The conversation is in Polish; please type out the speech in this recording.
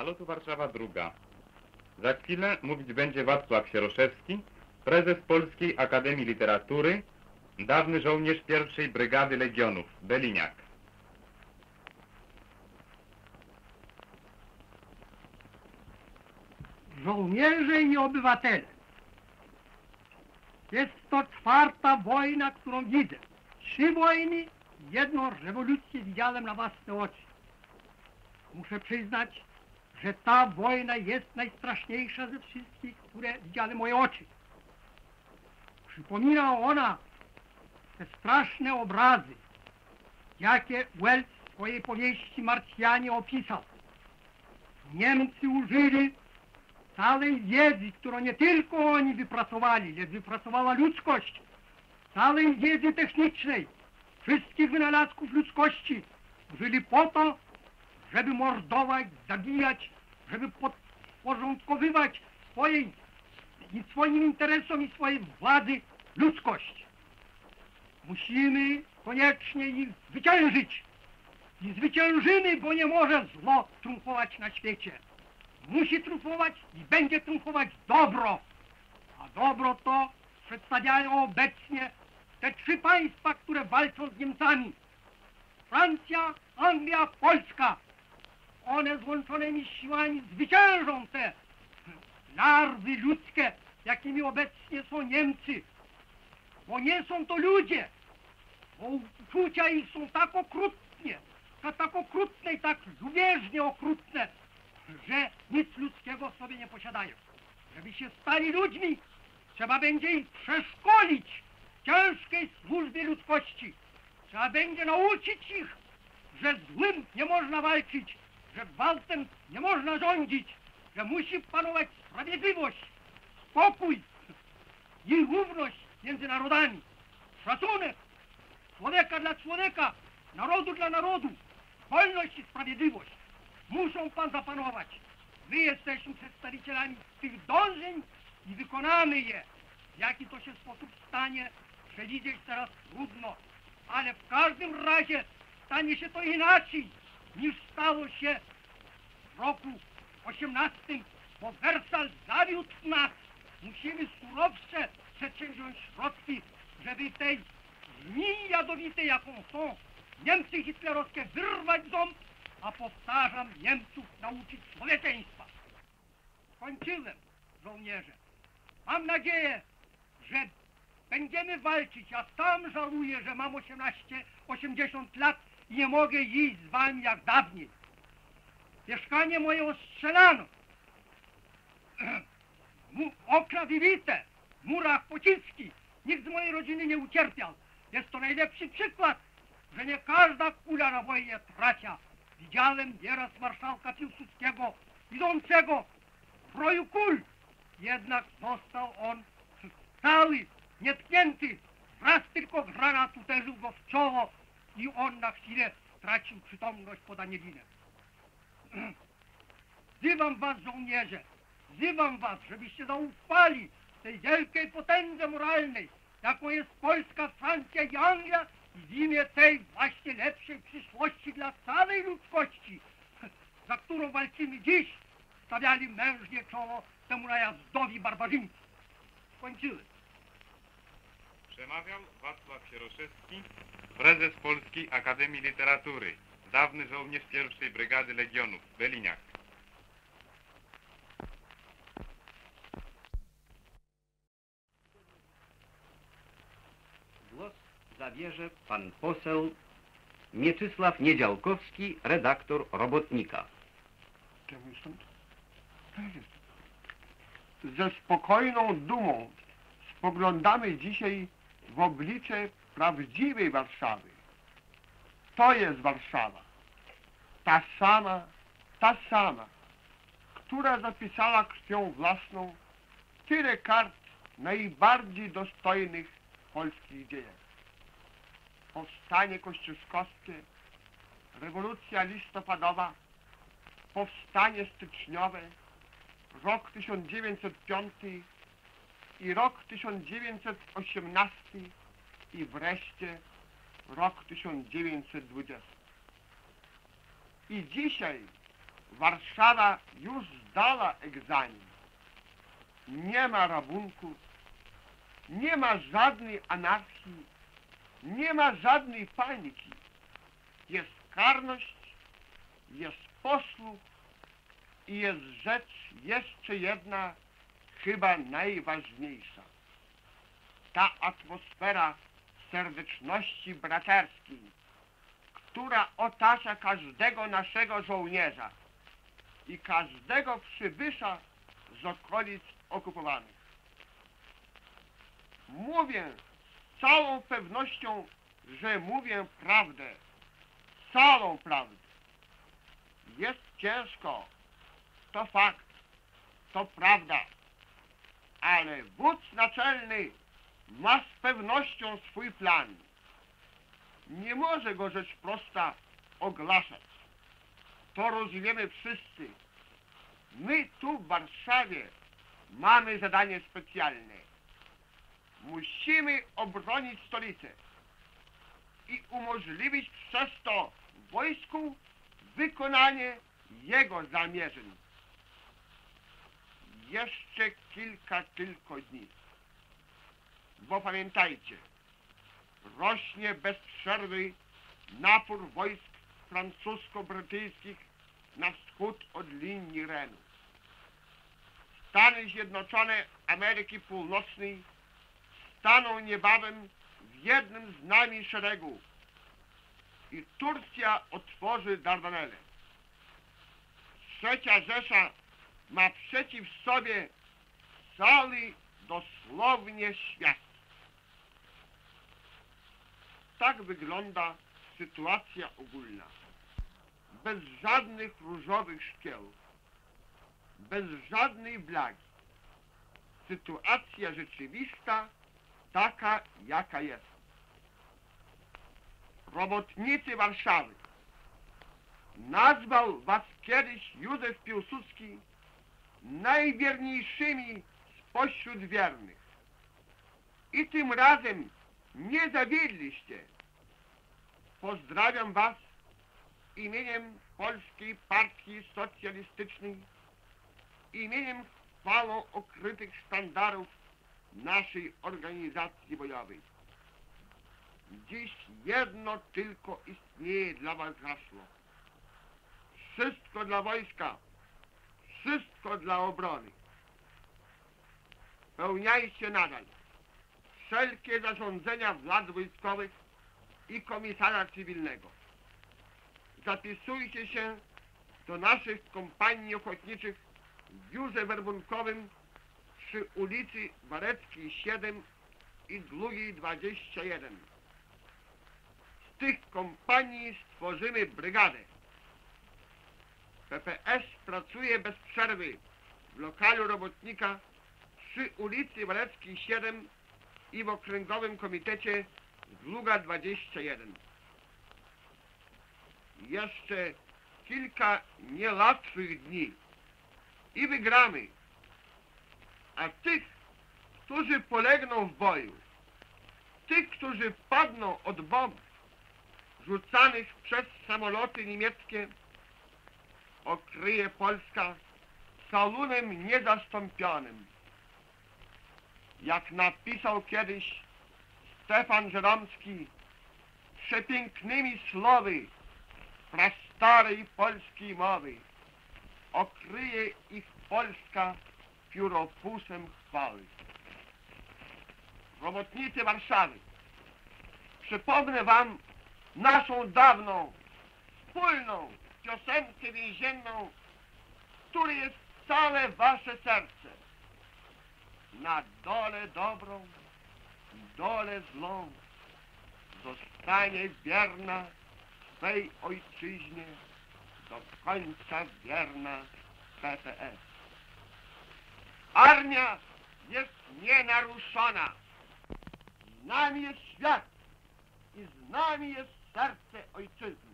Nalotu Warszawa II. Za chwilę mówić będzie Wacław Sieroszewski, prezes Polskiej Akademii Literatury, dawny żołnierz pierwszej Brygady Legionów, Beliniak. Żołnierze i obywatele, jest to czwarta wojna, którą widzę. 3 wojny, jedną rewolucję widziałem na własne oczy. Muszę przyznać, że ta wojna jest najstraszniejsza ze wszystkich, które widziały moje oczy. Przypomina ona te straszne obrazy, jakie Wells w swojej powieści Marsjanie opisał. Niemcy użyli całej wiedzy, którą nie tylko oni wypracowali, lecz wypracowała ludzkość, całej wiedzy technicznej, wszystkich wynalazków ludzkości, użyli po to, żeby mordować, zabijać, żeby podporządkowywać swoim interesom i swojej władzy ludzkość. Musimy koniecznie ich zwyciężyć. I zwyciężymy, bo nie może zło triumfować na świecie. Musi triumfować i będzie triumfować dobro. A dobro to przedstawiają obecnie te 3 państwa, które walczą z Niemcami. Francja, Anglia, Polska. One złączonymi siłami zwyciężą te larwy ludzkie, jakimi obecnie są Niemcy. Bo nie są to ludzie. Bo uczucia ich są tak okrutne i tak lubieżnie okrutne, że nic ludzkiego w sobie nie posiadają. Żeby się stali ludźmi, trzeba będzie ich przeszkolić w ciężkiej służbie ludzkości. Trzeba będzie nauczyć ich, że złym nie można walczyć, że gwałtem nie można rządzić, że musi panować sprawiedliwość, spokój i równość między narodami, szacunek człowieka dla człowieka, narodu dla narodu, wolność i sprawiedliwość. Muszą pan zapanować. My jesteśmy przedstawicielami tych dążeń i wykonamy je. W jaki to się sposób stanie, przewidzieć teraz trudno, ale w każdym razie stanie się to inaczej, niż stało się w roku 18, bo Wersal zawiódł nas. Musimy surowsze przedsięwziąć środki, żeby tej żmii jadowitej, jaką są Niemcy hitlerowskie, wyrwać ząb, a powtarzam, Niemców nauczyć człowieczeństwa. Skończyłem, żołnierze. Mam nadzieję, że będziemy walczyć. Ja sam żałuję, że mam 80 lat i nie mogę iść z wami jak dawniej. Mieszkanie moje ostrzelano. Okna wybite, w murach pociski. Nikt z mojej rodziny nie ucierpiał. Jest to najlepszy przykład, że nie każda kula na wojnie tracia. Widziałem nieraz marszałka Piłsudskiego idącego w roju kul. Jednak został on cały, nietknięty. Raz tylko granat uderzył go w czoło i on na chwilę stracił przytomność pod anielinem. Wzywam was, żołnierze, wzywam was, żebyście zaufali tej wielkiej potędze moralnej, jaką jest Polska, Francja i Anglia, i w imię tej właśnie lepszej przyszłości dla całej ludzkości, za którą walczymy dziś, stawiali mężnie czoło temu najazdowi barbarzyńcy. Skończyłem. Przemawiał Wacław Sieroszewski, prezes Polskiej Akademii Literatury, dawny żołnierz pierwszej Brygady Legionów, Beliniak. Głos zabierze pan poseł Mieczysław Niedziałkowski, redaktor Robotnika. Ze spokojną dumą spoglądamy dzisiaj w oblicze prawdziwej Warszawy. To jest Warszawa. Ta sama, która zapisała krwią własną tyle kart najbardziej dostojnych polskich dziejów. Powstanie kościuszkowskie, rewolucja listopadowa, powstanie styczniowe, rok 1905 i rok 1918 i wreszcie rok 1920. I dzisiaj Warszawa już zdała egzamin. Nie ma rabunków, nie ma żadnej anarchii, nie ma żadnej paniki. Jest karność, jest posłuch i jest rzecz jeszcze jedna, chyba najważniejsza. Ta atmosfera serdeczności braterskiej, która otacza każdego naszego żołnierza i każdego przybysza z okolic okupowanych. Mówię z całą pewnością, że mówię prawdę, całą prawdę. Jest ciężko, to fakt, to prawda, ale wódz naczelny ma z pewnością swój plan. Nie może go rzecz prosta ogłaszać. To rozumiemy wszyscy. My tu w Warszawie mamy zadanie specjalne. Musimy obronić stolicę i umożliwić przez to wojsku wykonanie jego zamierzeń. Jeszcze kilka tylko dni. Bo pamiętajcie, rośnie bez przerwy napór wojsk francusko-brytyjskich na wschód od linii Renu. Stany Zjednoczone Ameryki Północnej staną niebawem w jednym z nami szeregu i Turcja otworzy Dardanelle. Trzecia Rzesza ma przeciw sobie cały dosłownie świat. Tak wygląda sytuacja ogólna. Bez żadnych różowych szkieł, bez żadnej blagi. Sytuacja rzeczywista taka, jaka jest. Robotnicy Warszawy. Nazwał was kiedyś Józef Piłsudski najwierniejszymi spośród wiernych. I tym razem nie zawiedliście. Pozdrawiam was imieniem Polskiej Partii Socjalistycznej, imieniem chwałą okrytych sztandarów naszej organizacji bojowej. Dziś jedno tylko istnieje dla was hasło. Wszystko dla wojska, wszystko dla obrony. Pełniajcie nadal wszelkie zarządzenia władz wojskowych i komisarza cywilnego. Zapisujcie się do naszych kompanii ochotniczych w biurze werbunkowym przy ulicy Wareckiej 7 i Długiej 21. Z tych kompanii stworzymy brygadę. PPS pracuje bez przerwy w lokalu robotnika przy ulicy Wareckiej 7 i w okręgowym komitecie Długa 21. Jeszcze kilka niełatwych dni i wygramy. A tych, którzy polegną w boju, tych, którzy padną od bomb rzucanych przez samoloty niemieckie, okryje Polska całunem niezastąpionym. Jak napisał kiedyś Stefan Żeromski przepięknymi słowy prastarej polskiej mowy, okryje ich Polska pióropusem chwały. Robotnicy Warszawy, przypomnę wam naszą dawną, wspólną piosenkę więzienną, który jest całe wasze serce. Na dole dobrą, dole złą zostanie wierna swej ojczyźnie, do końca wierna PPS. Armia jest nienaruszona. Z nami jest świat i z nami jest serce ojczyzny.